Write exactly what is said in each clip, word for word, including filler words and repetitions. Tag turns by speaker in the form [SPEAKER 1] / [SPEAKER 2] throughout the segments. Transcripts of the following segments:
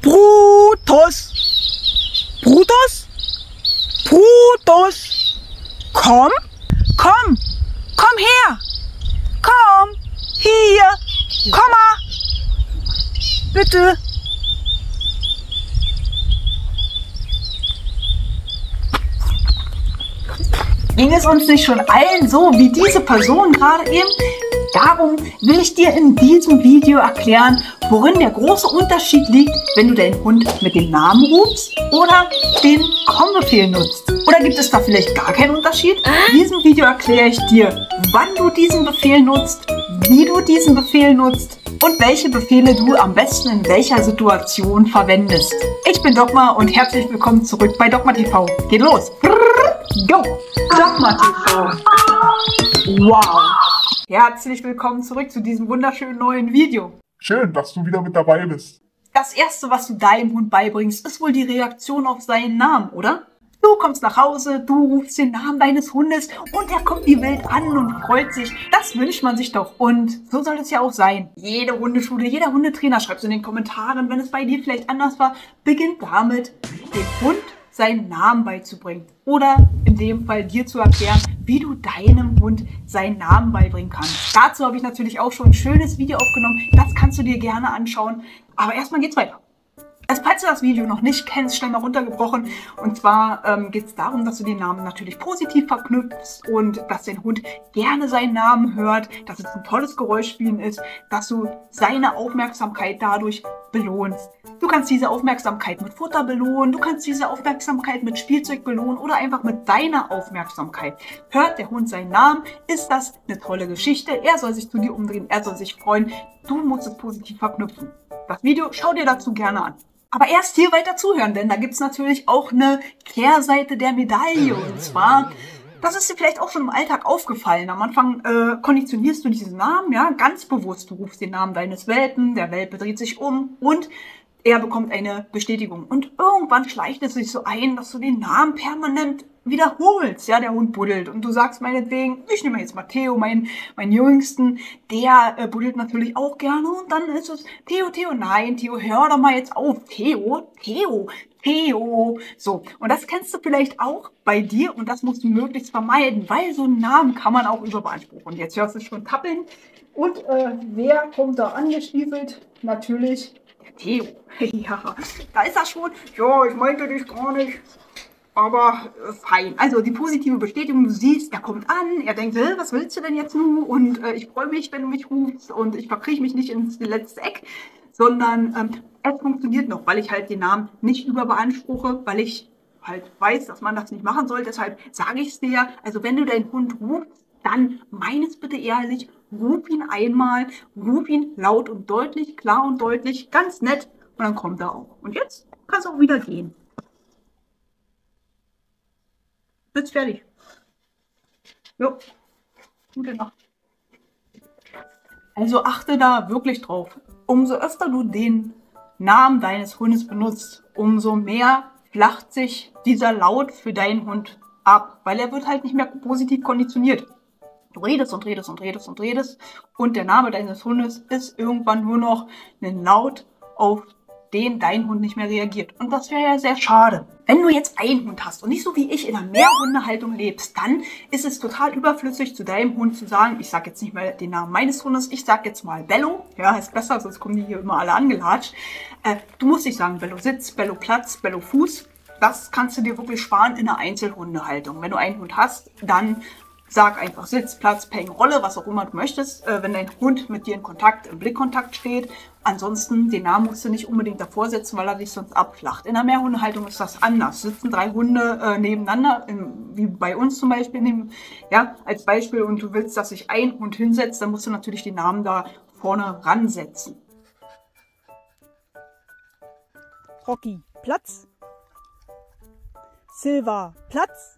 [SPEAKER 1] Brutus! Brutus? Brutus! Komm! Komm! Komm her! Komm! Hier! Komm mal! Bitte! Ging es uns nicht schon allen so wie diese Person gerade eben? Darum will ich dir in diesem Video erklären, worin der große Unterschied liegt, wenn du deinen Hund mit dem Namen rufst oder den Komm-Befehl nutzt. Oder gibt es da vielleicht gar keinen Unterschied? In diesem Video erkläre ich dir, wann du diesen Befehl nutzt, wie du diesen Befehl nutzt und welche Befehle du am besten in welcher Situation verwendest. Ich bin Dogma und herzlich willkommen zurück bei Dogma T V. Geht los! Go! Dogma T V! Wow! Herzlich willkommen zurück zu diesem wunderschönen neuen Video.
[SPEAKER 2] Schön, dass du wieder mit dabei bist.
[SPEAKER 1] Das erste, was du deinem Hund beibringst, ist wohl die Reaktion auf seinen Namen, oder? Du kommst nach Hause, du rufst den Namen deines Hundes und er kommt die Welt an und freut sich. Das wünscht man sich doch und so soll es ja auch sein. Jede Hundeschule, jeder Hundetrainer, schreib's in den Kommentaren, wenn es bei dir vielleicht anders war, beginnt damit, dem Hund seinen Namen beizubringen. Oder in dem Fall dir zu erklären, wie du deinem Hund seinen Namen beibringen kannst. Dazu habe ich natürlich auch schon ein schönes Video aufgenommen. Das kannst du dir gerne anschauen. Aber erstmal geht's weiter. Also falls du das Video noch nicht kennst, schnell mal runtergebrochen. Und zwar ähm, geht es darum, dass du den Namen natürlich positiv verknüpfst und dass dein Hund gerne seinen Namen hört, dass es ein tolles Geräusch für ihn ist, dass du seine Aufmerksamkeit dadurch belohnst. Du kannst diese Aufmerksamkeit mit Futter belohnen, du kannst diese Aufmerksamkeit mit Spielzeug belohnen oder einfach mit deiner Aufmerksamkeit. Hört der Hund seinen Namen, ist das eine tolle Geschichte. Er soll sich zu dir umdrehen, er soll sich freuen. Du musst es positiv verknüpfen. Das Video schau dir dazu gerne an. Aber erst hier weiter zuhören, denn da gibt es natürlich auch eine Kehrseite der Medaille. Und zwar, das ist dir vielleicht auch schon im Alltag aufgefallen. Am Anfang äh, konditionierst du diesen Namen, ja, ganz bewusst. Du rufst den Namen deines Welpen, der Welpe dreht sich um und er bekommt eine Bestätigung. Und irgendwann schleicht es sich so ein, dass du den Namen permanent wiederholst. Ja, der Hund buddelt und du sagst meinetwegen, ich nehme jetzt mal Theo, meinen mein Jüngsten, der äh, buddelt natürlich auch gerne und dann ist es Theo, Theo, nein, Theo, hör doch mal jetzt auf, Theo, Theo, Theo. So, und das kennst du vielleicht auch bei dir und das musst du möglichst vermeiden, weil so einen Namen kann man auch überbeanspruchen. Und jetzt hörst du schon tappeln und äh, wer kommt da angestiefelt? Natürlich der Theo. Ja, da ist er schon. Ja, ich meinte dich gar nicht. Aber äh, fein. Also die positive Bestätigung, du siehst, er kommt an, er denkt, was willst du denn jetzt nun? Und äh, ich freue mich, wenn du mich rufst und ich verkriege mich nicht ins letzte Eck, sondern ähm, es funktioniert noch, weil ich halt den Namen nicht überbeanspruche, weil ich halt weiß, dass man das nicht machen soll. Deshalb sage ich es dir, also wenn du deinen Hund rufst, dann mein es bitte ehrlich, ruf ihn einmal, ruf ihn laut und deutlich, klar und deutlich, ganz nett und dann kommt er auch. Und jetzt kannst du auch wieder gehen. Bist fertig. Jo. Gute Nacht. Also achte da wirklich drauf. Umso öfter du den Namen deines Hundes benutzt, umso mehr flacht sich dieser Laut für deinen Hund ab, weil er wird halt nicht mehr positiv konditioniert. Du redest und redest und redest und redest und der Name deines Hundes ist irgendwann nur noch ein Laut, auf den dein Hund nicht mehr reagiert. Und das wäre ja sehr schade. Wenn du jetzt einen Hund hast und nicht so wie ich in einer Mehrhundehaltung lebst, dann ist es total überflüssig, zu deinem Hund zu sagen, ich sage jetzt nicht mehr den Namen meines Hundes, ich sage jetzt mal Bello. Ja, ist besser, sonst kommen die hier immer alle angelatscht. Äh, du musst nicht sagen Bello Sitz, Bello Platz, Bello Fuß. Das kannst du dir wirklich sparen in einer Einzelhundehaltung. Wenn du einen Hund hast, dann sag einfach Sitz, Platz, Peng, Rolle, was auch immer du möchtest, äh, wenn dein Hund mit dir in Kontakt, im Blickkontakt steht. Ansonsten, den Namen musst du nicht unbedingt davor setzen, weil er dich sonst abflacht. In einer Mehrhundehaltung ist das anders. Sitzen drei Hunde äh, nebeneinander, im, wie bei uns zum Beispiel, neben, ja, als Beispiel, und du willst, dass sich ein Hund hinsetzt, dann musst du natürlich den Namen da vorne ransetzen.
[SPEAKER 3] Rocky, Platz. Silva, Platz.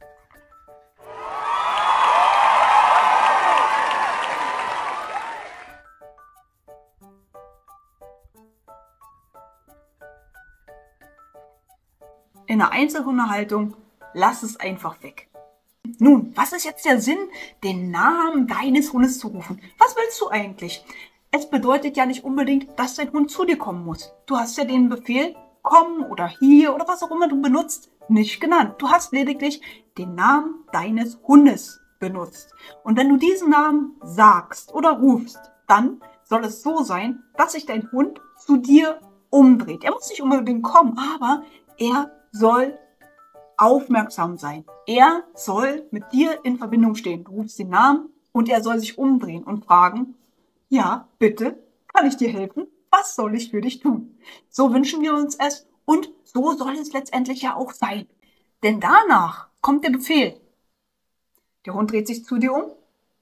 [SPEAKER 1] In einer Einzelhundehaltung, lass es einfach weg. Nun, was ist jetzt der Sinn, den Namen deines Hundes zu rufen? Was willst du eigentlich? Es bedeutet ja nicht unbedingt, dass dein Hund zu dir kommen muss. Du hast ja den Befehl, komm oder hier oder was auch immer du benutzt, nicht genannt. Du hast lediglich den Namen deines Hundes benutzt. Und wenn du diesen Namen sagst oder rufst, dann soll es so sein, dass sich dein Hund zu dir umdreht. Er muss nicht unbedingt kommen, aber er soll aufmerksam sein. Er soll mit dir in Verbindung stehen. Du rufst den Namen und er soll sich umdrehen und fragen, ja, bitte, kann ich dir helfen? Was soll ich für dich tun? So wünschen wir uns es und so soll es letztendlich ja auch sein. Denn danach kommt der Befehl. Der Hund dreht sich zu dir um,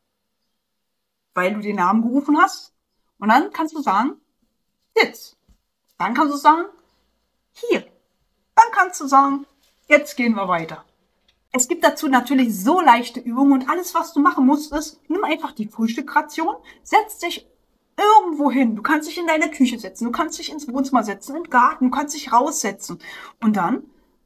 [SPEAKER 1] weil du den Namen gerufen hast. Und dann kannst du sagen, Sitz. Dann kannst du sagen, hier. Dann kannst du sagen, jetzt gehen wir weiter. Es gibt dazu natürlich so leichte Übungen und alles, was du machen musst, ist, nimm einfach die Frühstückration, setz dich irgendwo hin. Du kannst dich in deine Küche setzen, du kannst dich ins Wohnzimmer setzen, in den Garten, du kannst dich raussetzen. Und dann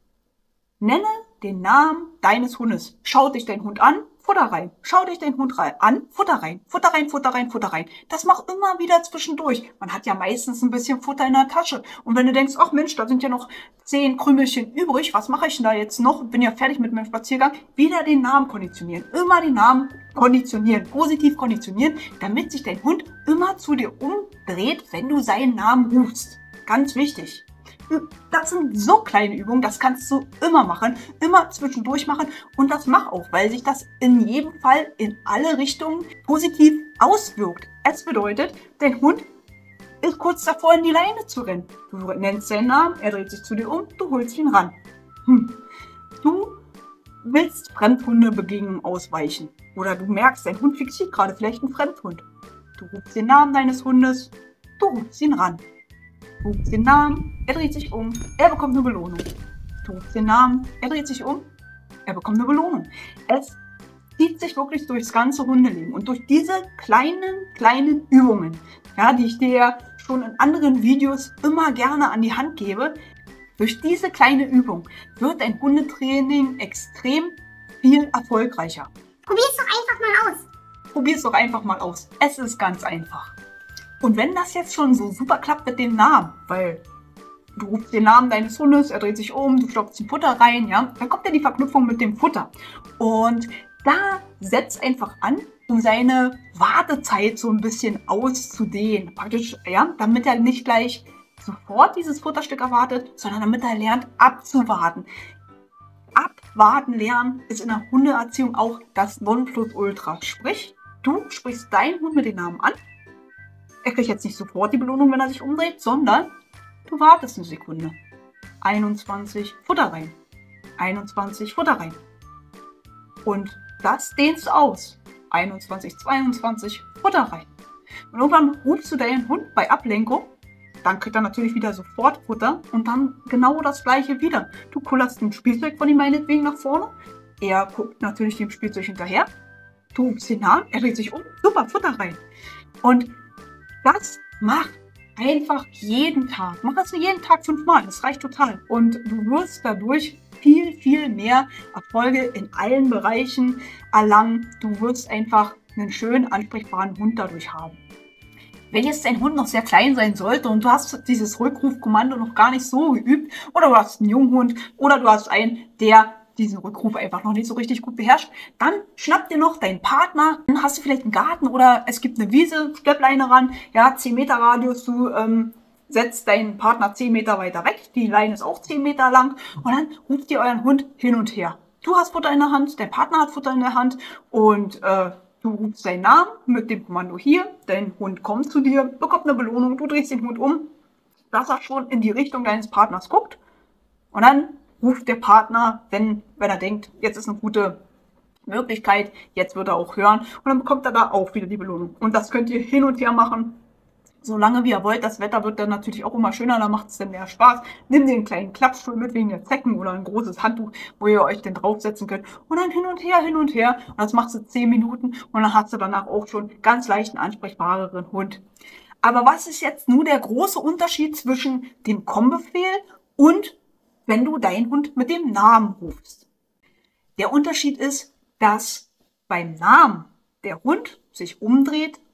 [SPEAKER 1] nenne den Namen deines Hundes. Schau dich dein Hund an, Futter rein. Schau dich dein Hund rein, an, Futter rein. Futter rein, Futter rein, Futter rein. Das mach immer wieder zwischendurch. Man hat ja meistens ein bisschen Futter in der Tasche. Und wenn du denkst, ach Mensch, da sind ja noch zehn Krümelchen übrig, was mache ich denn da jetzt noch? Bin ja fertig mit meinem Spaziergang. Wieder den Namen konditionieren. Immer den Namen konditionieren. Positiv konditionieren, damit sich dein Hund immer zu dir umdreht, wenn du seinen Namen rufst. Ganz wichtig. Das sind so kleine Übungen, das kannst du immer machen, immer zwischendurch machen und das mach auch, weil sich das in jedem Fall in alle Richtungen positiv auswirkt. Es bedeutet, dein Hund ist kurz davor, in die Leine zu rennen. Du nennst seinen Namen, er dreht sich zu dir um, du holst ihn ran. Hm. Du willst Fremdhundebegegnungen ausweichen oder du merkst, dein Hund fixiert gerade vielleicht einen Fremdhund. Du rufst den Namen deines Hundes, du rufst ihn ran. Du rufst den Namen, er dreht sich um, er bekommt eine Belohnung. Du rufst den Namen, er dreht sich um, er bekommt eine Belohnung. Es zieht sich wirklich durchs ganze Hundeleben und durch diese kleinen, kleinen Übungen, ja, die ich dir schon in anderen Videos immer gerne an die Hand gebe, durch diese kleine Übung wird dein Hundetraining extrem viel erfolgreicher.
[SPEAKER 4] Probier es doch einfach mal aus.
[SPEAKER 1] Probier es doch einfach mal aus. Es ist ganz einfach. Und wenn das jetzt schon so super klappt mit dem Namen, weil du rufst den Namen deines Hundes, er dreht sich um, du stopfst ein Futter rein, ja, dann kommt ja die Verknüpfung mit dem Futter. Und da setzt einfach an, um seine Wartezeit so ein bisschen auszudehnen. Praktisch, ja, damit er nicht gleich sofort dieses Futterstück erwartet, sondern damit er lernt abzuwarten. Abwarten lernen ist in der Hundeerziehung auch das Nonplusultra. Sprich, du sprichst deinen Hund mit dem Namen an. Er kriegt jetzt nicht sofort die Belohnung, wenn er sich umdreht, sondern du wartest eine Sekunde. einundzwanzig, Futter rein. einundzwanzig, Futter rein. Und das dehnst du aus. einundzwanzig, zweiundzwanzig, Futter rein. Und irgendwann rufst du deinen Hund bei Ablenkung. Dann kriegt er natürlich wieder sofort Futter und dann genau das gleiche wieder. Du kullerst ein Spielzeug von ihm meinetwegen nach vorne. Er guckt natürlich dem Spielzeug hinterher. Du rufst ihn an, er dreht sich um. Super, Futter rein. Und das macht einfach jeden Tag. Mach das jeden Tag fünfmal. Das reicht total. Und du wirst dadurch viel, viel mehr Erfolge in allen Bereichen erlangen. Du wirst einfach einen schönen, ansprechbaren Hund dadurch haben. Wenn jetzt dein Hund noch sehr klein sein sollte und du hast dieses Rückrufkommando noch gar nicht so geübt oder du hast einen Junghund oder du hast einen, der diesen Rückruf einfach noch nicht so richtig gut beherrscht, dann schnapp dir noch deinen Partner, dann hast du vielleicht einen Garten oder es gibt eine Wiese, Schleppleine ran, ja, zehn Meter Radius, du ähm, setzt deinen Partner zehn Meter weiter weg, die Leine ist auch zehn Meter lang und dann ruft ihr euren Hund hin und her. Du hast Futter in der Hand, dein Partner hat Futter in der Hand und äh, du rufst seinen Namen mit dem Kommando hier, dein Hund kommt zu dir, bekommt eine Belohnung, du drehst den Hund um, dass er schon in die Richtung deines Partners guckt und dann ruft der Partner, wenn, wenn er denkt, jetzt ist eine gute Möglichkeit, jetzt wird er auch hören und dann bekommt er da auch wieder die Belohnung. Und das könnt ihr hin und her machen, solange wie ihr wollt. Das Wetter wird dann natürlich auch immer schöner, da macht es dann mehr Spaß. Nimm den kleinen Klappstuhl mit wegen der Zecken oder ein großes Handtuch, wo ihr euch dann draufsetzen könnt und dann hin und her, hin und her und das machst du zehn Minuten und dann hast du danach auch schon ganz leicht einen ansprechbareren Hund. Aber was ist jetzt nun der große Unterschied zwischen dem Komm-Befehl und wenn du deinen Hund mit dem Namen rufst? Der Unterschied ist, dass beim Namen der Hund sich umdreht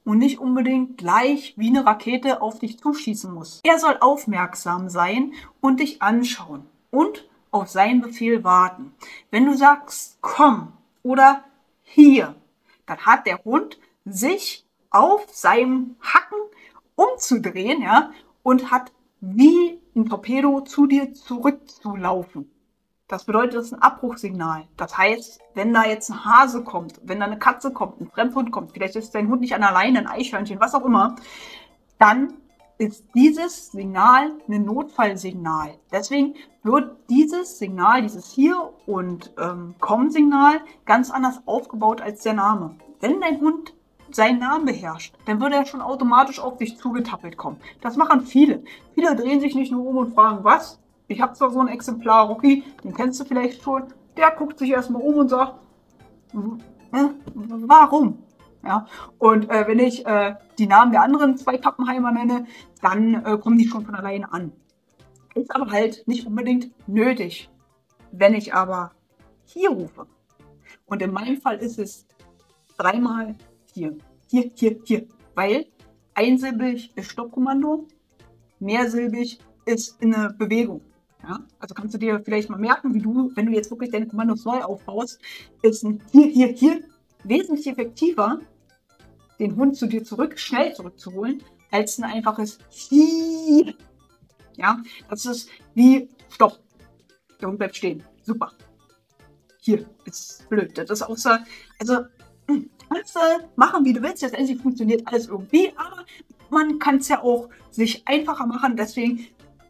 [SPEAKER 1] und nicht unbedingt gleich wie eine Rakete auf dich zuschießen muss. Er soll aufmerksam sein und dich anschauen und auf seinen Befehl warten. Wenn du sagst, komm oder hier, dann hat der Hund sich auf seinem Hacken umzudrehen, ja, und hat wie ein Torpedo zu dir zurückzulaufen. Das bedeutet, das ist ein Abbruchsignal. Das heißt, wenn da jetzt ein Hase kommt, wenn da eine Katze kommt, ein Fremdhund kommt, vielleicht ist dein Hund nicht an der Leine, ein Eichhörnchen, was auch immer, dann ist dieses Signal ein Notfallsignal. Deswegen wird dieses Signal, dieses Hier- und ähm, Komm-Signal ganz anders aufgebaut als der Name. Wenn dein Hund seinen Namen beherrscht, dann würde er schon automatisch auf dich zugetappelt kommen. Das machen viele. Viele drehen sich nicht nur um und fragen, was? Ich habe zwar so ein Exemplar Rocky, den kennst du vielleicht schon, der guckt sich erstmal um und sagt, äh, warum? Ja, und äh, wenn ich äh, die Namen der anderen zwei Pappenheimer nenne, dann äh, kommen die schon von alleine an. Ist aber halt nicht unbedingt nötig. Wenn ich aber hier rufe, und in meinem Fall ist es dreimal hier, hier, hier, hier, weil einsilbig ist Stoppkommando, mehrsilbig ist in eine Bewegung. Ja, also kannst du dir vielleicht mal merken, wie du, wenn du jetzt wirklich deine Kommandos neu aufbaust, ist ein hier, hier, hier wesentlich effektiver, den Hund zu dir zurück, schnell zurückzuholen, als ein einfaches Hier. Ja, das ist wie Stopp. Der Hund bleibt stehen. Super. Hier ist blöd. Das ist außer, also kannst du machen, wie du willst. Letztendlich funktioniert alles irgendwie, aber man kann es ja auch sich einfacher machen. Deswegen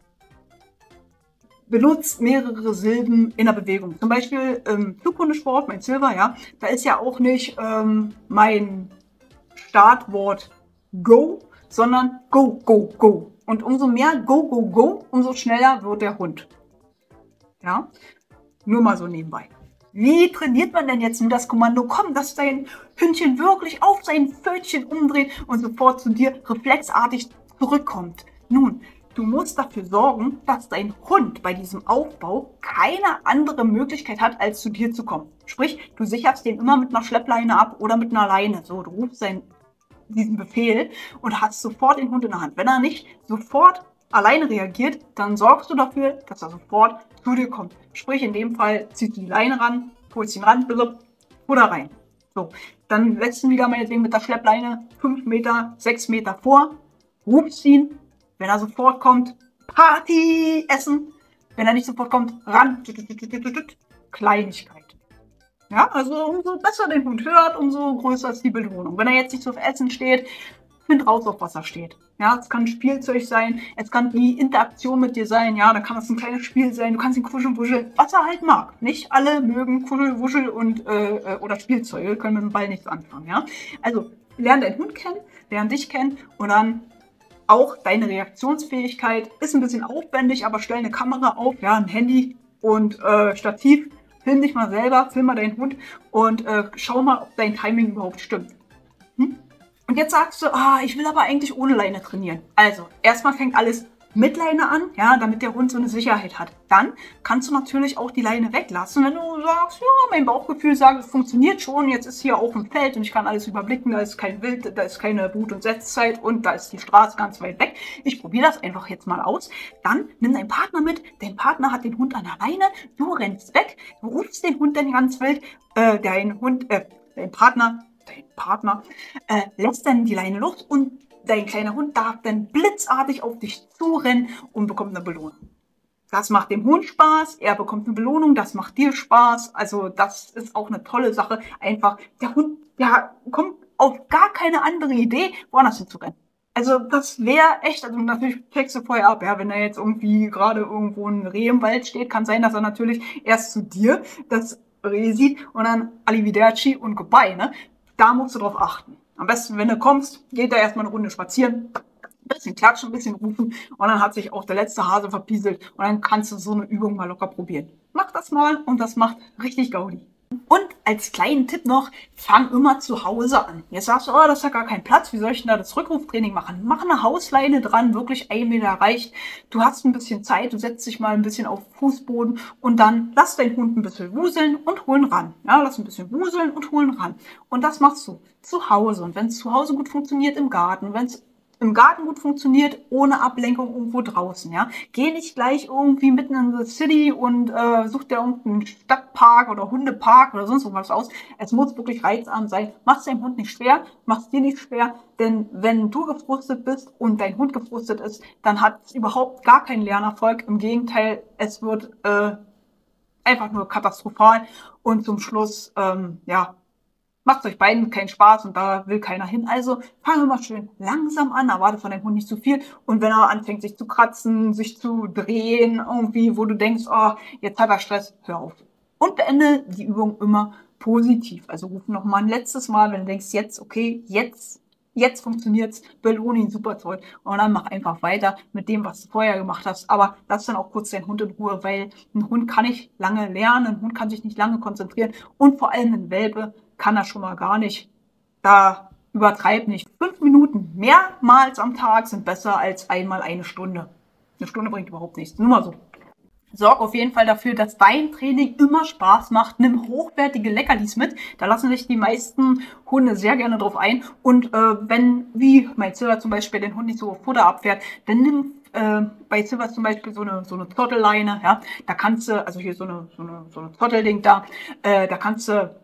[SPEAKER 1] benutzt mehrere Silben in der Bewegung. Zum Beispiel im Flughundesport, mein Silver, ja, da ist ja auch nicht ähm, mein Startwort Go, sondern Go, Go, Go. Und umso mehr Go, Go, Go, umso schneller wird der Hund. Ja, nur mal so nebenbei. Wie trainiert man denn jetzt nur das Kommando Komm, dass dein Hündchen wirklich auf sein Pfötchen umdreht und sofort zu dir reflexartig zurückkommt? Nun, du musst dafür sorgen, dass dein Hund bei diesem Aufbau keine andere Möglichkeit hat, als zu dir zu kommen. Sprich, du sicherst den immer mit einer Schleppleine ab oder mit einer Leine. So, du rufst seinen, diesen Befehl und hast sofort den Hund in der Hand. Wenn er nicht sofort alleine reagiert, dann sorgst du dafür, dass er sofort zu dir kommt. Sprich, in dem Fall ziehst du die Leine ran, holst ihn ran, blub, oder rein. So, dann lässt du ihn wieder meinetwegen mit der Schleppleine fünf Meter, sechs Meter vor, rufst ihn. Wenn er sofort kommt, Party essen. Wenn er nicht sofort kommt, ran. Kleinigkeit. Ja, also umso besser den Hund hört, umso größer ist die Belohnung. Wenn er jetzt nicht so auf Essen steht, find raus, auf was er steht. Ja, es kann Spielzeug sein, es kann die Interaktion mit dir sein. Ja, da kann das ein kleines Spiel sein. Du kannst ihn kuscheln, wuscheln, was er halt mag. Nicht alle mögen Kuschel, Wuschel und äh, oder Spielzeuge, können mit dem Ball nichts anfangen. Ja, also lern deinen Hund kennen, lern dich kennen und dann auch deine Reaktionsfähigkeit ist ein bisschen aufwendig, aber stell eine Kamera auf, ja, ein Handy und äh, Stativ. Film dich mal selber, film mal deinen Hund und äh, schau mal, ob dein Timing überhaupt stimmt. Hm? Und jetzt sagst du, ah, ich will aber eigentlich ohne Leine trainieren. Also, erstmal fängt alles mit Leine an, ja, damit der Hund so eine Sicherheit hat. Dann kannst du natürlich auch die Leine weglassen, wenn du sagst, ja, mein Bauchgefühl sagt, es funktioniert schon, jetzt ist hier auf dem Feld und ich kann alles überblicken, da ist kein Wild, da ist keine Brut- und Setzzeit und da ist die Straße ganz weit weg. Ich probiere das einfach jetzt mal aus. Dann nimm deinen Partner mit, dein Partner hat den Hund an der Leine, du rennst weg, du rufst den Hund dann ganz wild, äh, dein Hund, äh, dein Partner, dein Partner, äh, lässt dann die Leine los und dein kleiner Hund darf dann blitzartig auf dich zurennen und bekommt eine Belohnung. Das macht dem Hund Spaß, er bekommt eine Belohnung, das macht dir Spaß. Also das ist auch eine tolle Sache. Einfach, der Hund, der kommt auf gar keine andere Idee, woanders hinzurennen. Also das wäre echt, also natürlich checkst du vorher ab, ja, wenn er jetzt irgendwie gerade irgendwo ein Reh im Wald steht, kann sein, dass er natürlich erst zu dir das Reh sieht und dann Arrivederci und Goodbye, ne? Da musst du drauf achten. Am besten, wenn du kommst, geht da erstmal eine Runde spazieren, ein bisschen klatschen, ein bisschen rufen und dann hat sich auch der letzte Hase verpieselt und dann kannst du so eine Übung mal locker probieren. Mach das mal und das macht richtig Gaudi. Und als kleinen Tipp noch, fang immer zu Hause an. Jetzt sagst du, oh, das hat gar keinen Platz, wie soll ich denn da das Rückruftraining machen? Mach eine Hausleine dran, wirklich ein Meter reicht. Du hast ein bisschen Zeit, du setzt dich mal ein bisschen auf den Fußboden und dann lass deinen Hund ein bisschen wuseln und holen ran. Ja, lass ein bisschen wuseln und holen ran. Und das machst du zu Hause. Und wenn es zu Hause gut funktioniert, im Garten, wenn es im Garten gut funktioniert, ohne Ablenkung irgendwo draußen, ja. Geh nicht gleich irgendwie mitten in the city und äh, such dir irgendeinen Stadtpark oder Hundepark oder sonst irgendwas aus. Es muss wirklich reizarm sein. Mach's deinem Hund nicht schwer, mach's dir nicht schwer, denn wenn du gefrustet bist und dein Hund gefrustet ist, dann hat es überhaupt gar keinen Lernerfolg. Im Gegenteil, es wird äh, einfach nur katastrophal und zum Schluss, ähm, ja, macht euch beiden keinen Spaß und da will keiner hin. Also fange mal schön langsam an, erwarte von deinem Hund nicht zu viel. Und wenn er anfängt, sich zu kratzen, sich zu drehen, irgendwie, wo du denkst, oh, jetzt hat er Stress, hör auf. Und beende die Übung immer positiv. Also ruf noch mal ein letztes Mal, wenn du denkst, jetzt, okay, jetzt, jetzt funktioniert's, belohne ihn super toll. Und dann mach einfach weiter mit dem, was du vorher gemacht hast. Aber lass dann auch kurz deinen Hund in Ruhe, weil ein Hund kann nicht lange lernen, ein Hund kann sich nicht lange konzentrieren und vor allem ein Welpe kann er schon mal gar nicht. Da übertreib nicht. Fünf Minuten mehrmals am Tag sind besser als einmal eine Stunde. Eine Stunde bringt überhaupt nichts. Nur mal so. Sorg auf jeden Fall dafür, dass dein Training immer Spaß macht. Nimm hochwertige Leckerlis mit. Da lassen sich die meisten Hunde sehr gerne drauf ein. Und äh, wenn, wie mein Silver zum Beispiel, den Hund nicht so Futter abfährt, dann nimm äh, bei Silver zum Beispiel so eine so eine Zottelleine. Ja, da kannst du, also hier so eine so eine so eine Zottelding da, äh, da kannst du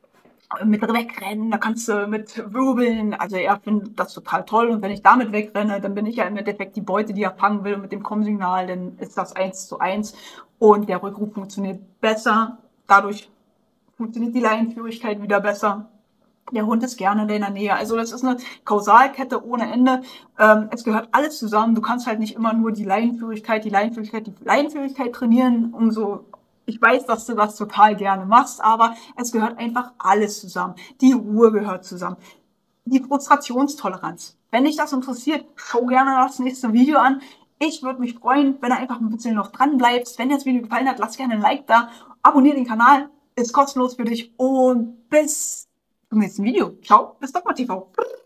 [SPEAKER 1] mit wegrennen, da kannst du mit wirbeln. Also er findet das total toll. Und wenn ich damit wegrenne, dann bin ich ja im Endeffekt die Beute, die er fangen will. Und mit dem Kommsignal, dann ist das eins zu eins. Und der Rückruf funktioniert besser. Dadurch funktioniert die Leinenführigkeit wieder besser. Der Hund ist gerne in deiner Nähe. Also das ist eine Kausalkette ohne Ende. Ähm, es gehört alles zusammen. Du kannst halt nicht immer nur die Leinenführigkeit, die Leinenführigkeit, die Leinenführigkeit trainieren, um so. Ich weiß, dass du das total gerne machst, aber es gehört einfach alles zusammen. Die Ruhe gehört zusammen. Die Frustrationstoleranz. Wenn dich das interessiert, schau gerne das nächste Video an. Ich würde mich freuen, wenn du einfach ein bisschen noch dran bleibst. Wenn dir das Video gefallen hat, lass gerne ein Like da. Abonniere den Kanal, ist kostenlos für dich. Und bis zum nächsten Video. Ciao, bis Dogma T V.